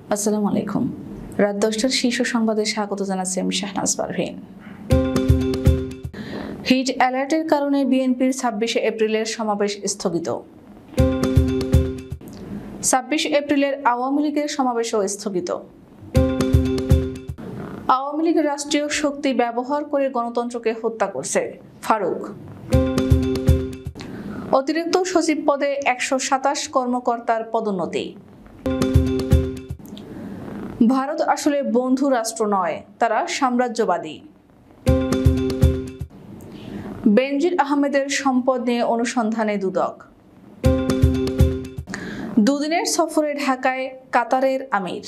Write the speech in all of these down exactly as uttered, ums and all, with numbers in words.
আসসালামু আলাইকুম। রাত দশটার শীর্ষ সংবাদে স্বাগত জানাচ্ছি আমি শাহনাজ পারভীন। হিট অ্যালার্টের কারণে বিএনপির ছাব্বিশে এপ্রিলের সমাবেশ স্থগিত। ছাব্বিশ এপ্রিলের আওয়ামী লীগের সমাবেশও স্থগিত। আওয়ামী লীগ রাষ্ট্রীয় শক্তি ব্যবহার করে গণতন্ত্রকে হত্যা করছে, ফারুক। অতিরিক্ত সচিব পদে একশো সাতাশ কর্মকর্তার পদোন্নতি। ভারত আসলে বন্ধু রাষ্ট্র নয়, তারা সাম্রাজ্যবাদী। বেনজির আহমেদের সম্পদ নিয়ে অনুসন্ধানে দুদক। দুদিনের সফরে ঢাকায় কাতারের আমির।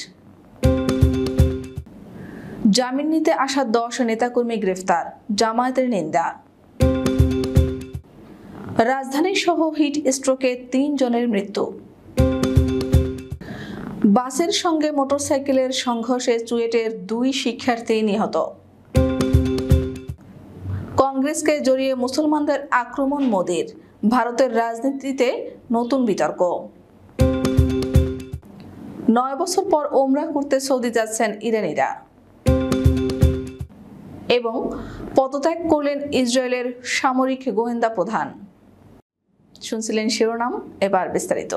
জামিন নিতে আসা দশ নেতাকর্মী গ্রেফতার, জামায়াতের নিন্দা। রাজধানী সহ হিট স্ট্রোকে তিন জনের মৃত্যু। বাসের সঙ্গে মোটরসাইকেলের সংঘর্ষে চুয়েটের দুই শিক্ষার্থী নিহত। কংগ্রেসকে জড়িয়ে মুসলমানদের আক্রমণ মোদির, ভারতের রাজনীতিতে নতুন বিতর্ক। নয় বছর পর ওমরা করতে সৌদি যাচ্ছেন ইরানিরা। এবং পদত্যাগ করলেন ইসরায়েলের সামরিক গোয়েন্দা প্রধান। শুনছিলেন শিরোনাম, এবার বিস্তারিত।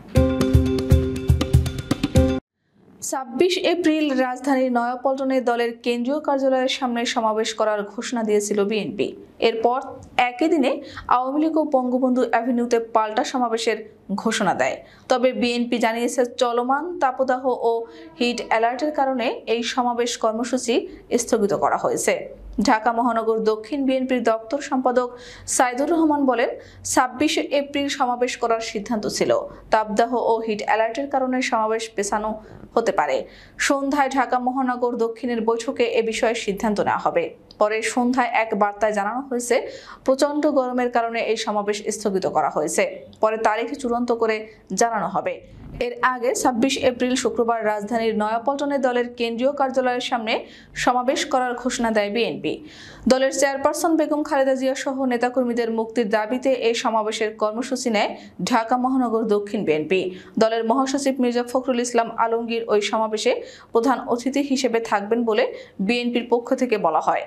ছাব্বিশ এপ্রিল রাজধানীর নয়াপল্টনে দলের কেন্দ্রীয় কার্যালয়ের সামনে সমাবেশ করার ঘোষণা দিয়েছিল বিএনপি। এরপর একই দিনে আওয়ামী লীগ ও বঙ্গবন্ধু অ্যাভিনিউতে পাল্টা সমাবেশের ঘোষণা দেয়। তবে বিএনপি জানিয়েছে চলমান তাপদাহ ও হিট অ্যালার্টের কারণে এই সমাবেশ কর্মসূচি স্থগিত করা হয়েছে। ঢাকা মহানগর দক্ষিণ বিএনপির দপ্তর সম্পাদক সাইদুর রহমান বলেন, ছাব্বিশে এপ্রিল সমাবেশ করার সিদ্ধান্ত ছিল, তাপদাহ ও হিট অ্যালার্টের কারণে সমাবেশ পেছানো হতে পারে। সন্ধ্যায় ঢাকা মহানগর দক্ষিণের বৈঠকে এ বিষয়ে সিদ্ধান্ত নেওয়া হবে। পরে সন্ধ্যায় এক বার্তায় জানানো হয়েছে, প্রচণ্ড গরমের কারণে এই সমাবেশ স্থগিত করা হয়েছে। পরে তারিখ চূড়ান্ত করে জানানো হবে। এর আগে ছাব্বিশ এপ্রিল শুক্রবার রাজধানীর নয়াপল্টনে দলের কেন্দ্রীয় কার্যালয়ের সামনে সমাবেশ করার ঘোষণা দেয় বিএনপি। দলের চেয়ারপারসন বেগম খালেদা জিয়া সহ নেতাকর্মীদের মুক্তির দাবিতে এই সমাবেশের কর্মসূচি নেয় ঢাকা মহানগর দক্ষিণ বিএনপি। দলের মহাসচিব মির্জা ফখরুল ইসলাম আলমগীর ওই সমাবেশে প্রধান অতিথি হিসেবে থাকবেন বলে বিএনপির পক্ষ থেকে বলা হয়।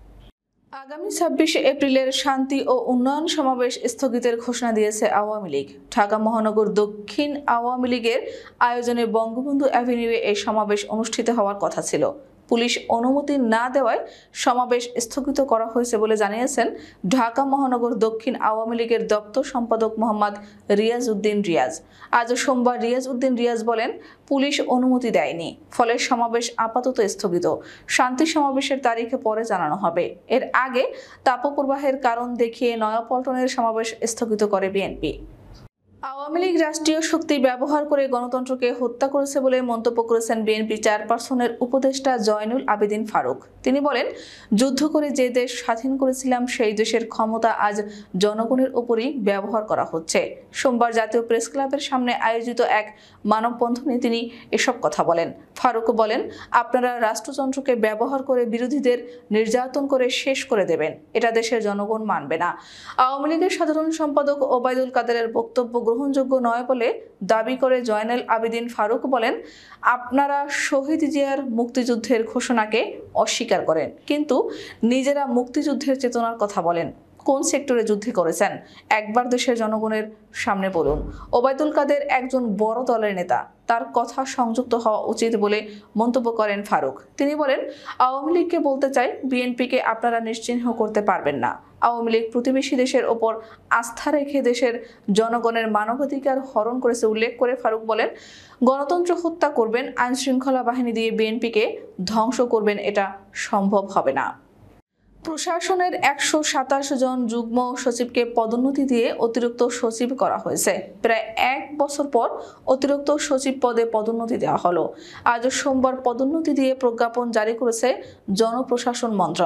আগামী ছাব্বিশে এপ্রিলের শান্তি ও উন্নয়ন সমাবেশ স্থগিতের ঘোষণা দিয়েছে আওয়ামী লীগ। ঢাকা মহানগর দক্ষিণ আওয়ামী লীগের আয়োজনে বঙ্গবন্ধু অ্যাভিনিউয়ে এই সমাবেশ অনুষ্ঠিত হওয়ার কথা ছিল। পুলিশ অনুমতি না দেওয়ায় সমাবেশ স্থগিত করা হয়েছে বলে জানিয়েছেন ঢাকা মহানগর দক্ষিণ আওয়ামী লীগের দপ্তর সম্পাদক মোহাম্মদ রিয়াজ উদ্দিন রিয়াজ। আজ সোমবার রিয়াজ উদ্দিন রিয়াজ বলেন, পুলিশ অনুমতি দেয়নি, ফলে সমাবেশ আপাতত স্থগিত। শান্তি সমাবেশের তারিখে পরে জানানো হবে। এর আগে তাপপ্রবাহের কারণ দেখিয়ে নয়াপল্টনের সমাবেশ স্থগিত করে বিএনপি। আওয়ামী লীগ রাষ্ট্রীয় শক্তি ব্যবহার করে গণতন্ত্রকে হত্যা করেছে বলে মন্তব্য করেছেন বিএনপি চেয়ারপারসনের উপদেষ্টা জয়নুল আবেদিন ফারুক। তিনি বলেন, যুদ্ধ করে যে দেশ স্বাধীন করেছিলাম সেই দেশের ক্ষমতা আজ জনগণের উপরই ব্যবহার করা হচ্ছে। সোমবার জাতীয় প্রেস ক্লাবের সামনে আয়োজিত এক মানববন্ধনে তিনি এসব কথা বলেন। ফারুক বলেন, আপনারা রাষ্ট্রযন্ত্রকে ব্যবহার করে বিরোধীদের নির্যাতন করে শেষ করে দেবেন, এটা দেশের জনগণ মানবে না। আওয়ামী লীগের সাধারণ সম্পাদক ওবায়দুল কাদেরের বক্তব্য গ্রহণযোগ্য নয় বলে দাবি করে জয়নুল আবেদিন ফারুক বলেন, আপনারা শহীদ জিয়ার মুক্তিযুদ্ধের ঘোষণাকে অস্বীকার করেন, কিন্তু নিজেরা মুক্তিযুদ্ধের চেতনার কথা বলেন। কোন সেক্টরে যুদ্ধ করেছেন একবার দেশের জনগণের সামনে বলুন। ওবায়দুল কাদের একজন বড় দলের নেতা, তার কথা সংযুক্ত হওয়া উচিত বলে মন্তব্য করেন ফারুক। তিনি বলেন, আওয়ামী লীগকে বলতে চাই, বিএনপিকে আপনারা নিশ্চিহ্ন করতে পারবেন না। আওয়ামী লীগ প্রতিবেশী দেশের ওপর আস্থা রেখে দেশের জনগণের মানবাধিকার হরণ করেছে উল্লেখ করে ফারুক বলেন, গণতন্ত্র হত্যা করবেন, আইন শৃঙ্খলা বাহিনী দিয়ে বিএনপিকে ধ্বংস করবেন, এটা সম্ভব হবে না। প্রশাসনের একশো সাতাশ জন যুগ্ম সচিবকে পদোন্নতি দিয়ে অতিরিক্ত সচিব করা হয়েছে। প্রায় এক বছর পর অতিরিক্ত সচিব পদে পদোন্নতি দেওয়া হলো। আজ সোমবার পদোন্নতি দিয়ে প্রজ্ঞাপন জারি করেছে জনপ্রশাসন মন্ত্রণালয়।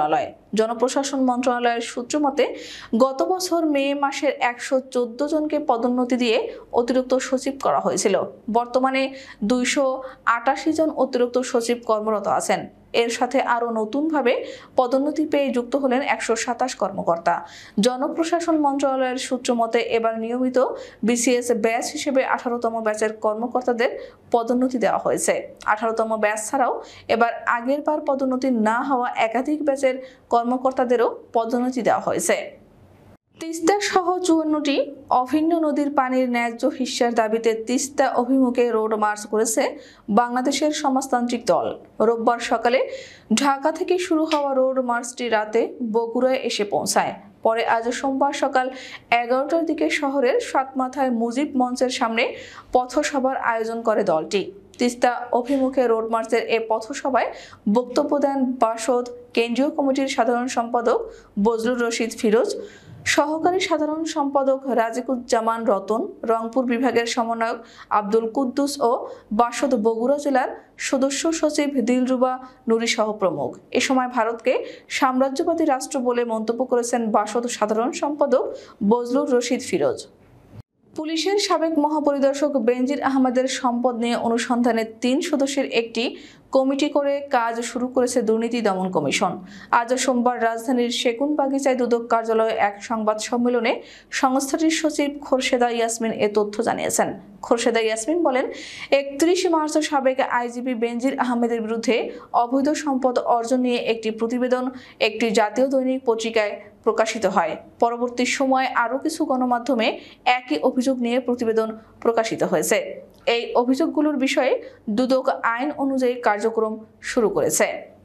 জনপ্রশাসন মন্ত্রণালয়ের সূত্র মতে গত বছর মে মাসের একশো চোদ্দ জনকে পদোন্নতি দিয়ে অতিরিক্ত সচিব করা হয়েছিল। বর্তমানে দুইশো আটাশি জন অতিরিক্ত সচিব কর্মরত আছেন। এর সাথে আরও নতুনভাবে পদোন্নতি পেয়ে যুক্ত হলেন একশো সাতাশ কর্মকর্তা। জনপ্রশাসন মন্ত্রণালয়ের সূত্র মতে এবার নিয়মিত বিসিএস ব্যাচ হিসেবে আঠারোতম ব্যাচের কর্মকর্তাদের পদোন্নতি দেওয়া হয়েছে। আঠারোতম ব্যাচ ছাড়াও এবার আগের বার পদোন্নতি না হওয়া একাধিক ব্যাচের কর্মকর্তাদেরও পদোন্নতি দেওয়া হয়েছে। তিস্তা সহ চুয়ান্নটি অভিন্ন নদীর পানির ন্যায্য হিস্যার দাবিতে তিস্তা অভিমুখে রোড মার্চ করেছে বাংলাদেশের সমাজতান্ত্রিক দল। রোববার সকালে ঢাকা থেকে শুরু হওয়া রোড মার্চটি রাতে বগুড়ায় এসে পৌঁছায়। পরে আজ সোমবার সকাল এগারোটার দিকে শহরের সাতমাথায় মুজিব মঞ্চের সামনে পথসভার আয়োজন করে দলটি। তিস্তা অভিমুখে রোড মার্চের এ পথসভায় বক্তব্য দেন বাসদ কেন্দ্রীয় কমিটির সাধারণ সম্পাদক বজলুর রশিদ ফিরোজ, সহকারী সাধারণ সম্পাদক রাজিকুজ্জামান রতন, রংপুর বিভাগের সমন্বয়ক আব্দুল কুদ্দুস ও বাসদ বগুড়া জেলার সদস্য সচিব দিলরুবা নুরি সহ প্রমুখ। এ সময় ভারতকে সাম্রাজ্যবাদী রাষ্ট্র বলে মন্তব্য করেছেন বাসদ সাধারণ সম্পাদক বজলুর রশিদ ফিরোজ। পুলিশের সাবেক মহাপরিদর্শক বেনজির আহমেদের সম্পদ নিয়ে অনুসন্ধানে তিন সদস্যের একটি কমিটি করে কাজ শুরু করেছে দুর্নীতি দমন কমিশন। আজ সোমবার রাজধানীর সেগুনবাগিচায় দুদক কার্যালয়ে এক সংবাদ সম্মেলনে সংস্থাটির সচিব খোরশেদা ইয়াসমিন এ তথ্য জানিয়েছেন। খোরশেদা ইয়াসমিন বলেন, একত্রিশে মার্চ সাবেক আইজিপি বেনজির আহমেদের বিরুদ্ধে অবৈধ সম্পদ অর্জন নিয়ে একটি প্রতিবেদন একটি জাতীয় দৈনিক পত্রিকায় প্রকাশিত হয়। পরবর্তী সময়ে আরও কিছু গণমাধ্যমে একই অভিযোগ নিয়ে প্রতিবেদন প্রকাশিত হয়েছে। এই অভিযোগগুলোর বিষয়ে দুদক আইন অনুযায়ী কার্যক্রম শুরু করেছে।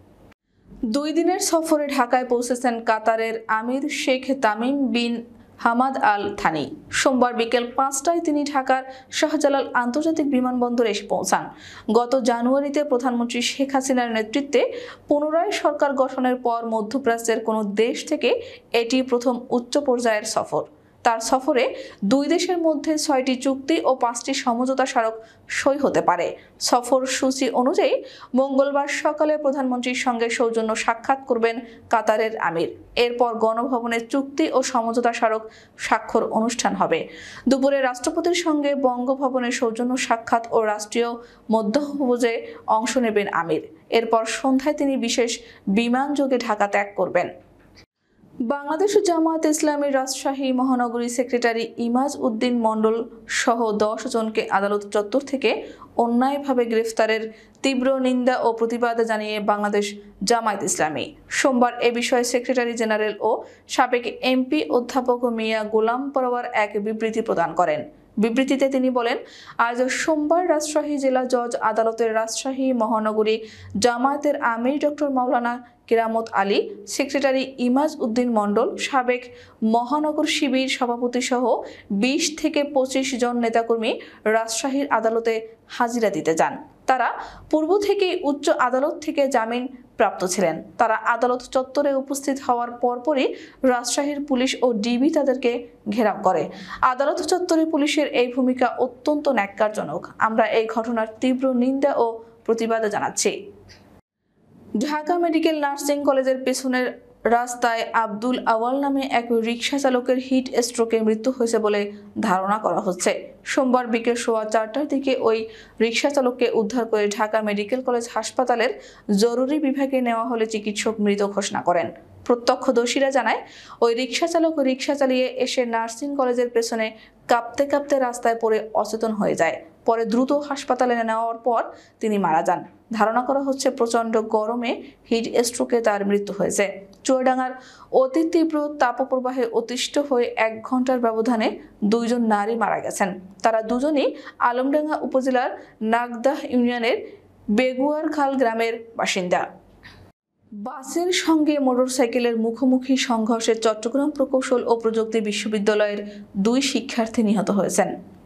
দুই দিনের সফরে ঢাকায় পৌঁছেছেন কাতারের আমির Sheikh Tamim bin Hamad Al Thani. সোমবার বিকেল পাঁচটায় তিনি ঢাকার শাহজালাল আন্তর্জাতিক বিমানবন্দরে এসে পৌঁছান। গত জানুয়ারিতে প্রধানমন্ত্রী শেখ হাসিনার নেতৃত্বে পুনরায় সরকার গঠনের পর মধ্যপ্রাচ্যের কোনো দেশ থেকে এটি প্রথম উচ্চ পর্যায়ের সফর। তার সফরে দুই দেশের মধ্যে ছয়টি চুক্তি ও পাঁচটি সমঝোতা স্মারক সই হতে পারে। সফর সূচি অনুযায়ী মঙ্গলবার সকালে প্রধানমন্ত্রীর সঙ্গে সৌজন্য সাক্ষাৎ করবেন কাতারের আমির। এরপর গণভবনে চুক্তি ও সমঝোতা স্মারক স্বাক্ষর অনুষ্ঠান হবে। দুপুরে রাষ্ট্রপতির সঙ্গে বঙ্গভবনে সৌজন্য সাক্ষাৎ ও রাষ্ট্রীয় মধ্যাহ্নভোজে অংশ নেবেন আমির। এরপর সন্ধ্যায় তিনি বিশেষ বিমানযোগে ঢাকা ত্যাগ করবেন। বাংলাদেশ জামায়াত ইসলামী রাজশাহী মহানগরী সেক্রেটারি ইমাজ উদ্দিন মণ্ডল সহ দশ জনকে আদালত চত্বর থেকে অন্যায়ভাবে গ্রেফতারের তীব্র নিন্দা ও প্রতিবাদ জানিয়ে বাংলাদেশ জামায়াত ইসলামী সোমবার এ বিষয়ে সেক্রেটারি জেনারেল ও সাবেক এমপি অধ্যাপক মিয়া গোলাম পরোয়ার এক বিবৃতি প্রদান করেন। বিবৃতিতে তিনি বলেন, আজ সোমবার রাজশাহী জেলা জজ আদালতের রাজশাহী মহানগরী জামায়াতের আমির ডক্টর মাওলানা কেরামত আলী, সেক্রেটারি ইমাজ উদ্দিন মণ্ডল, সাবেক মহানগর শিবির সভাপতি সহ বিশ থেকে পঁচিশ জন নেতাকর্মী রাজশাহীর আদালতে হাজিরা দিতে যান। তারা পূর্ব থেকেই উচ্চ আদালত থেকে জামিন প্রাপ্ত ছিলেন। তারা আদালত চত্বরে উপস্থিত হওয়ার পরপরই রাজশাহীর পুলিশ ও ডিবি তাদেরকে ঘেরাও করে। আদালত চত্বরে পুলিশের এই ভূমিকা অত্যন্ত ন্যাক্কারজনক। আমরা এই ঘটনার তীব্র নিন্দা ও প্রতিবাদ জানাচ্ছি। ঢাকা মেডিকেল নার্সিং কলেজের পেছনের রাস্তায় আব্দুল আওয়াল নামে এক রিকশা চালকের হিট স্ট্রোকে মৃত্যু হয়েছে বলে ধারণা করা হচ্ছে। সোমবার বিকেল সোয়া চারটার দিকে ওই রিকশা চালককে উদ্ধার করে ঢাকা মেডিকেল কলেজ হাসপাতালের জরুরি বিভাগে নেওয়া হলে চিকিৎসক মৃত ঘোষণা করেন। প্রত্যক্ষদর্শীরা জানায়, ওই রিকশা চালক রিকশা চালিয়ে এসে নার্সিং কলেজের পেছনে কাঁপতে কাঁপতে রাস্তায় পড়ে অচেতন হয়ে যায়। পরে দ্রুত হাসপাতালে নেওয়ার পর তিনি মারা যান। ধারণা করা হচ্ছে প্রচণ্ড গরমে হিট স্ট্রোকে তার মৃত্যু হয়েছে। চুয়াডাঙ্গার অতি তীব্র তাপপ্রবাহে অতিষ্ঠ হয়ে এক ঘন্টার ব্যবধানে দুইজন নারী মারা গেছেন। তারা দুজনই আলমডাঙ্গা উপজেলার নাগদাহ ইউনিয়নের বেগুয়ারখাল গ্রামের বাসিন্দা। বাসের সঙ্গে মোটরসাইকেলের মুখোমুখি সংঘর্ষে চট্টগ্রাম প্রকৌশল ও প্রযুক্তি বিশ্ববিদ্যালয়ের দুই শিক্ষার্থী নিহত হয়েছেন।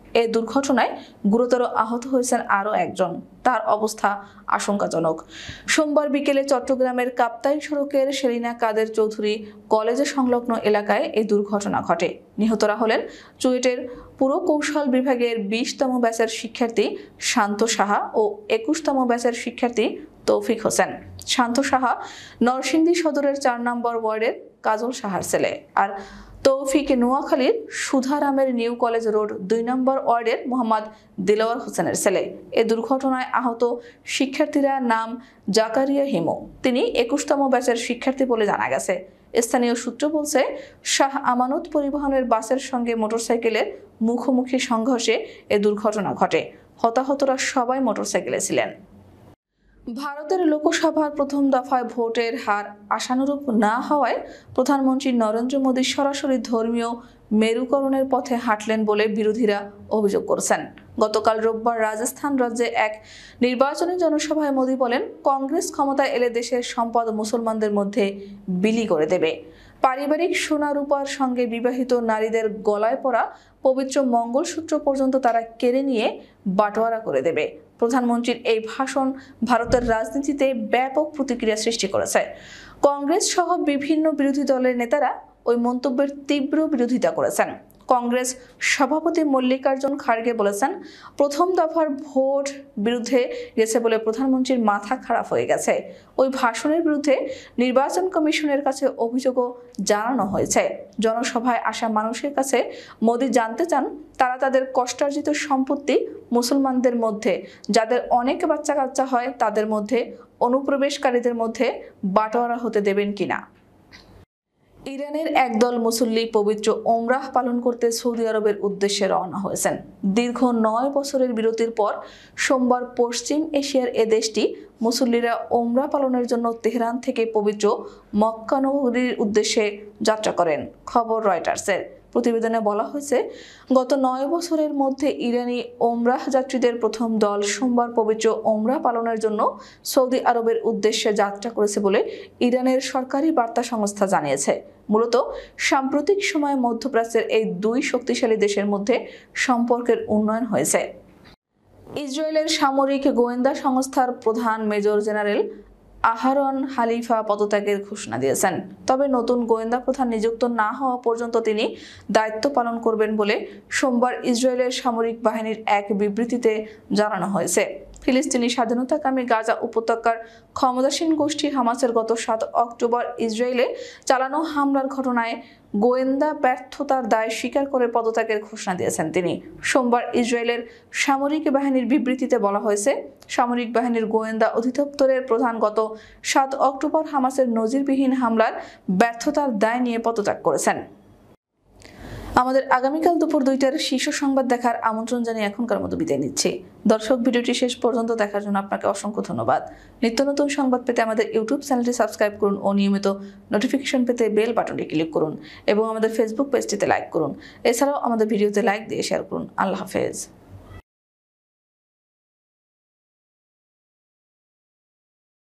এই দুর্ঘটনায় গুরুতর আহত হয়েছেন আরও একজন, তার অবস্থা আশঙ্কাজনক। সোমবার বিকেলে চট্টগ্রামের কাপ্তাই সড়কের সেলিনা কাদের চৌধুরী কলেজে সংলগ্ন এলাকায় এই দুর্ঘটনা ঘটে। নিহতরা হলেন চুয়েটের পুরকৌশল বিভাগের বিশতম ব্যাচের শিক্ষার্থী শান্ত সাহা ও একুশতম ব্যাচের শিক্ষার্থী তৌফিক হোসেন। শান্ত সাহা নরসিংদী সদরের চার নম্বর ওয়ার্ডের কাজল সাহার ছেলে, আর তৌফিক নোয়াখালীর সুধারামের নিউ কলেজ রোড দুই নম্বর ওয়ার্ডের মোহাম্মদ দিলওয়ার হোসেনের ছেলে। এ দুর্ঘটনায় আহত শিক্ষার্থীরা নাম জাকারিয়া হিমু, তিনি একুশতম ব্যাচের শিক্ষার্থী বলে জানা গেছে। স্থানীয় সূত্র বলছে, শাহ আমানত পরিবহনের বাসের সঙ্গে মোটরসাইকেলের মুখোমুখি সংঘর্ষে এ দুর্ঘটনা ঘটে। হতাহতরা সবাই মোটরসাইকেলে ছিলেন। ভারতের লোকসভার প্রথম দফায় ভোটের হার আশানুরূপ না হওয়ায় প্রধানমন্ত্রী নরেন্দ্র মোদী সরাসরি ধর্মীয় মেরুকরণের পথে হাঁটলেন বলে বিরোধীরা অভিযোগ করেছেন। গতকাল রোববার রাজস্থান রাজ্যে এক নির্বাচনী জনসভায় মোদী বলেন, কংগ্রেস ক্ষমতায় এলে দেশের সম্পদ মুসলমানদের মধ্যে বিলি করে দেবে। পারিবারিক সোনা রূপার সঙ্গে বিবাহিত নারীদের গলায় পড়া পবিত্র মঙ্গলসূত্র পর্যন্ত তারা কেড়ে নিয়ে বাটোয়ারা করে দেবে। প্রধানমন্ত্রীর এই ভাষণ ভারতের রাজনীতিতে ব্যাপক প্রতিক্রিয়া সৃষ্টি করেছে। কংগ্রেস সহ বিভিন্ন বিরোধী দলের নেতারা ওই মন্তব্যের তীব্র বিরোধিতা করেছেন। কংগ্রেস সভাপতি মল্লিকার্জুন খাড়গে বলেছেন, প্রথম দফার ভোট বিরুদ্ধে গেছে বলে প্রধানমন্ত্রীর মাথা খারাপ হয়ে গেছে। ওই ভাষণের বিরুদ্ধে নির্বাচন কমিশনের কাছে অভিযোগও জানানো হয়েছে। জনসভায় আসা মানুষের কাছে মোদী জানতে চান, তারা তাদের কষ্টার্জিত সম্পত্তি মুসলমানদের মধ্যে, যাদের অনেক বাচ্চা কাচ্চা হয় তাদের মধ্যে, অনুপ্রবেশকারীদের মধ্যে বাটোয়ারা হতে দেবেন কিনা। ইরানের একদল মুসল্লি পবিত্র ওমরাহ পালন করতে সৌদি আরবের উদ্দেশ্যে রওনা হয়েছেন। দীর্ঘ নয় বছরের বিরতির পর সোমবার পশ্চিম এশিয়ার এ দেশটি মুসল্লিরা ওমরাহ পালনের জন্য তেহরান থেকে পবিত্র মক্কা নগরীর উদ্দেশ্যে যাত্রা করেন। খবর রয়টার্সের। প্রতিবেদনে বলা হয়েছে, গত নয় বছরের মধ্যে ইরানি ওমরাহ যাত্রীদের প্রথম দল সোমবার পবিত্র ওমরাহ পালনের জন্য সৌদি আরবের উদ্দেশ্যে যাত্রা করেছে বলে ইরানের সরকারি বার্তা সংস্থা জানিয়েছে। মূলত সাম্প্রতিক সময়ে মধ্যপ্রাচ্যের এই দুই শক্তিশালী দেশের মধ্যে সম্পর্কের উন্নয়ন হয়েছে। ইসরায়েলের সামরিক গোয়েন্দা সংস্থার প্রধান মেজর জেনারেল আহারন হালিফা পদত্যাগের ঘোষণা দিয়েছেন। তবে নতুন গোয়েন্দা প্রধান নিযুক্ত না হওয়া পর্যন্ত তিনি দায়িত্ব পালন করবেন বলে সোমবার ইসরায়েলের সামরিক বাহিনীর এক বিবৃতিতে জানানো হয়েছে। ফিলিস্তিনি স্বাধীনতাকামী গাজা উপত্যকার ক্ষমতাসীন গোষ্ঠী হামাসের গত সাত অক্টোবর ইসরায়েলে চালানো হামলার ঘটনায় গোয়েন্দা ব্যর্থতার দায় স্বীকার করে পদত্যাগের ঘোষণা দিয়েছেন তিনি। সোমবার ইসরায়েলের সামরিক বাহিনীর বিবৃতিতে বলা হয়েছে, সামরিক বাহিনীর গোয়েন্দা অধিদপ্তরের প্রধান গত সাত অক্টোবর হামাসের নজিরবিহীন হামলার ব্যর্থতার দায় নিয়ে পদত্যাগ করেছেন। আমাদের আগামীকাল দুপুর দুইটার শীর্ষ সংবাদ দেখার আমন্ত্রণ জানিয়ে এখনকার মতো বিদায় নিচ্ছি। দর্শক, ভিডিওটি শেষ পর্যন্ত দেখার জন্য আপনাকে অসংখ্য ধন্যবাদ। নিত্য নতুন সংবাদ পেতে আমাদের ইউটিউব চ্যানেলটি সাবস্ক্রাইব করুন ও নিয়মিত নোটিফিকেশন পেতে বেল বাটনটি ক্লিক করুন এবং আমাদের ফেসবুক পেজটিতে লাইক করুন। এছাড়াও আমাদের ভিডিওতে লাইক দিয়ে শেয়ার করুন। আল্লাহ হাফেজ।